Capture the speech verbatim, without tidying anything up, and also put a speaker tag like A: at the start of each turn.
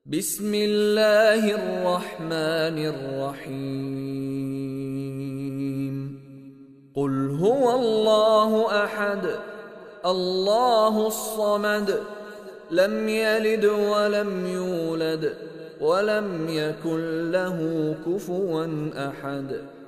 A: بسم الله الرحمن الرحيم قل هو الله أحد الله الصمد لم يلد ولم يولد ولم يكن له كفوا أحد